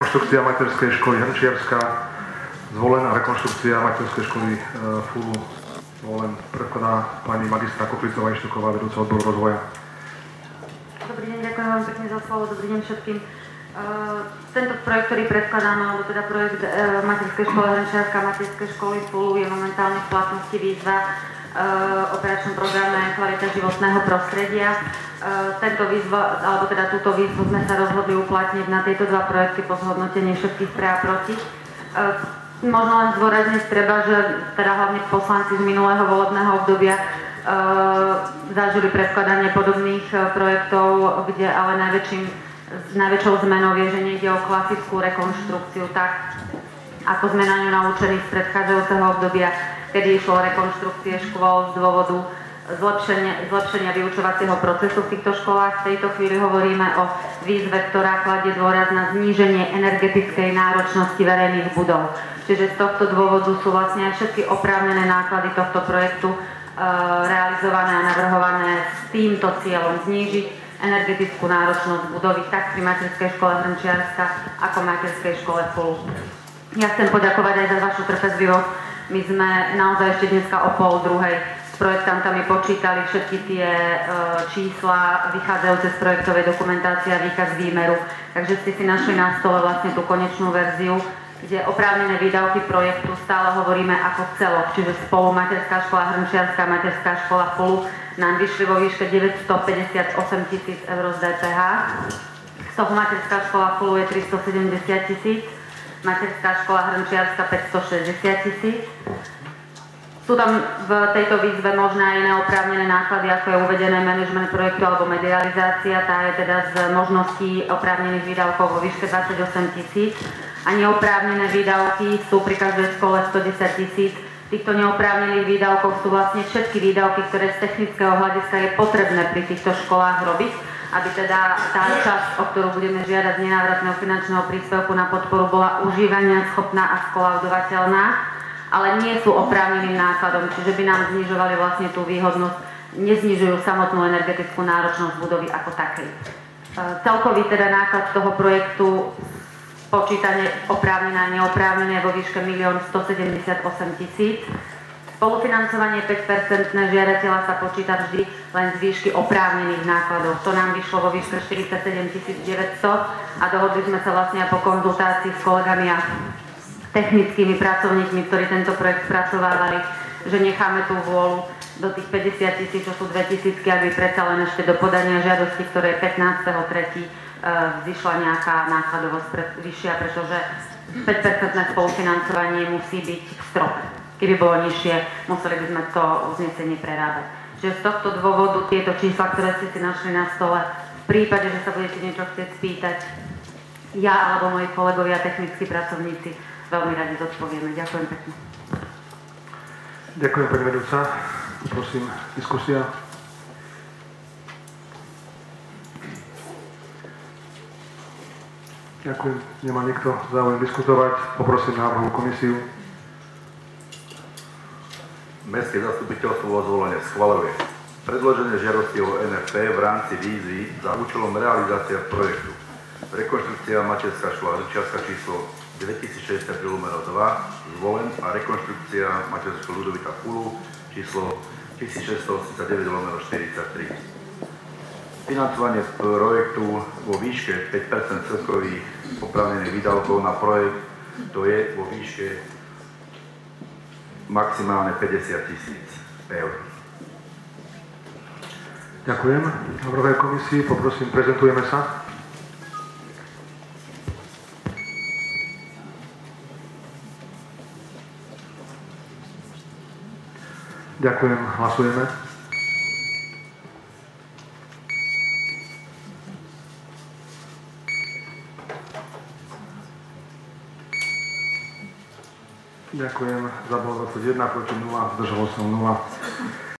Rekonštrukcia materskej školy Hrnčiarska Zvolen a rekonštrukcia materskej školy Fulu Zvolen predkladá pani magistra Koklicová Ištuková, vedúca odboru rozvoja. Dobrý deň, ďakujem vám pekne za slovo, dobrý deň všetkým. Tento projekt, ktorý predkladáme, alebo teda projekt materskej školy Hrnčiarska a materskej školy Fulu je momentálne v platnosti výzva operačnom programe Kvalita životného prostredia. Tento výzva, alebo teda túto výzvu sme sa rozhodli uplatniť na tieto dva projekty po zhodnotení všetkých pre a proti. Možno len zdôrazniť treba, že teda hlavne poslanci z minulého volebného obdobia zažili predkladanie podobných projektov, kde ale najväčšou zmenou je, že nejde o klasickú rekonštrukciu tak, ako sme na ňu naučení z predchádzajúceho obdobia, kedy išlo o rekonštrukcie škôl z dôvodu zlepšenia vyučovacieho procesu v týchto školách. V tejto chvíli hovoríme o výzve, ktorá kladie dôraz na zníženie energetickej náročnosti verejných budov. Čiže z tohto dôvodu sú vlastne aj všetky oprávnené náklady tohto projektu realizované a navrhované s týmto cieľom znížiť energetickú náročnosť budovy tak pri materskej škole Hrnčiarska ako materskej škole Fulu. Ja chcem poďakovať aj za vašu trpezlivosť. My sme naozaj ešte dneska o 12:30 s projektantami počítali všetky tie čísla vychádzajúce z projektovej dokumentácie a výkaz výmeru. Takže ste si našli na stole vlastne tú konečnú verziu, kde oprávnené výdavky projektu stále hovoríme ako celok, čiže spolu materská škola Hrnčiarska a materská škola Fulu nám vyšli vo výške 958 000 eur z DPH. Z toho materská škola Fulu je 370 000, materská škola Hrnčiarska 560 000. Sú tam v tejto výzve možné aj iné oprávnené náklady, ako je uvedené management projektu alebo medializácia. Tá je teda z možností oprávnených výdavkov vo výške 28 000. A neoprávnené výdavky sú pri každej škole 110 000. Týchto neoprávnených výdavkov sú vlastne všetky výdavky, ktoré z technického hľadiska je potrebné pri týchto školách robiť, aby teda tá časť, o ktorú budeme žiadať z nenávratného finančného príspevku na podporu, bola užívania schopná a skolaudovateľná, ale nie sú oprávneným nákladom, čiže by nám znižovali vlastne tú výhodnosť, neznižujú samotnú energetickú náročnosť budovy ako takej. Celkový teda náklad toho projektu počítanie oprávnené a neoprávnené vo výške 1 178 000. Spolufinancovanie 5% žiadateľa sa počíta vždy len z výšky oprávnených nákladov. To nám vyšlo vo výške 47 900 a dohodli sme sa vlastne po konzultácii s kolegami a technickými pracovníkmi, ktorí tento projekt spracovávali, že necháme tú vôľu do tých 50 000, čo sú 2000, aby predsa len ešte do podania žiadosti, ktoré je 15.3. Zišla nejaká nákladovosť vyššia, pretože 5% spolufinancovanie musí byť v strope. Keby bolo nižšie, museli by sme to uznesenie prerábať. Čiže z tohto dôvodu tieto čísla, ktoré ste si našli na stole, v prípade, že sa budete niečo chcieť spýtať, ja alebo moji kolegovia, technickí pracovníci, veľmi radi zodpovieme. Ďakujem pekne. Ďakujem, pani vedúca. Prosím, diskusia. Ďakujem. Nemá nikto záujem diskutovať. Poprosím návrhovú komisiu. Mestské zastupiteľstvo vo Zvolene schvaľuje predložené žiadosti o NFT v rámci výzvy za účelom realizácia projektu rekonštrukcia materská škola Hrnčiarska číslo 2063/2 Zvolen a rekonštrukcia materská škola Ľudovita Fulu číslo 1689/43. Financovanie projektu vo výške 5% celkových oprávnených výdavkov na projekt, to je vo výške maximálne 50 000 eur. Ďakujem. Návrhovej komisii, poprosím, prezentujeme sa. Ďakujem, hlasujeme. Ďakujem, za bolo 21, proti 0, zdržalo som 0.